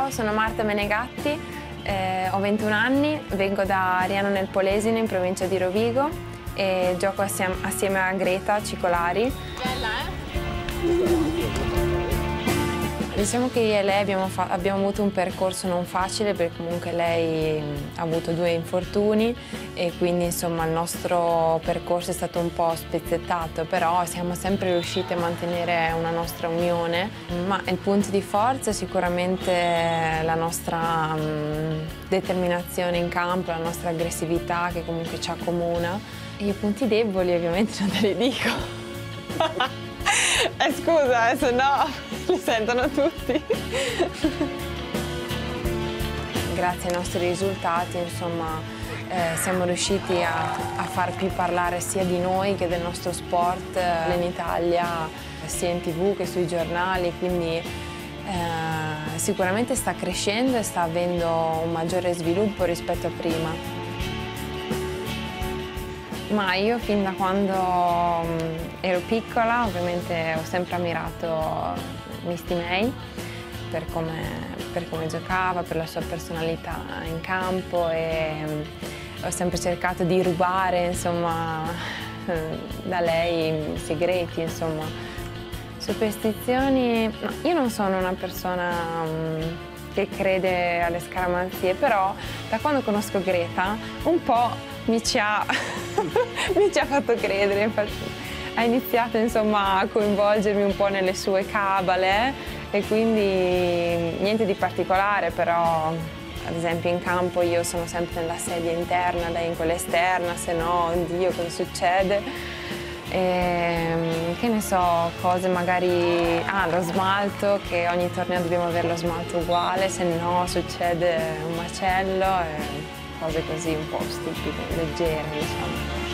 Ciao, sono Marta Menegatti, ho 21 anni, vengo da Ariano nel Polesine in provincia di Rovigo e gioco assieme a Greta Cicolari. Diciamo che io e lei abbiamo avuto un percorso non facile perché comunque lei ha avuto 2 infortuni e quindi insomma il nostro percorso è stato un po' spezzettato, però siamo sempre riusciti a mantenere una nostra unione. Ma il punto di forza è sicuramente la nostra determinazione in campo, la nostra aggressività che comunque ci accomuna. E i punti deboli ovviamente non te li dico. Scusa, se no li sentono tutti. Grazie ai nostri risultati, insomma, siamo riusciti a far più parlare sia di noi che del nostro sport in Italia, sia in TV che sui giornali, quindi sicuramente sta crescendo e sta avendo un maggiore sviluppo rispetto a prima. Ma io fin da quando ero piccola ovviamente ho sempre ammirato Misty May per come giocava, per la sua personalità in campo e ho sempre cercato di rubare insomma, da lei i segreti. Insomma. Superstizioni? No, io non sono una persona che crede alle scaramanzie, però da quando conosco Greta un po' mi ci ha fatto credere, infatti ha iniziato insomma a coinvolgermi un po' nelle sue cabale e quindi niente di particolare, però ad esempio in campo io sono sempre nella sedia interna, lei in quella esterna, se no, oddio, cosa succede? Che ne so, cose magari, lo smalto, che ogni torneo dobbiamo avere lo smalto uguale, se no succede un macello. Cose così un po' stupide, leggere, diciamo.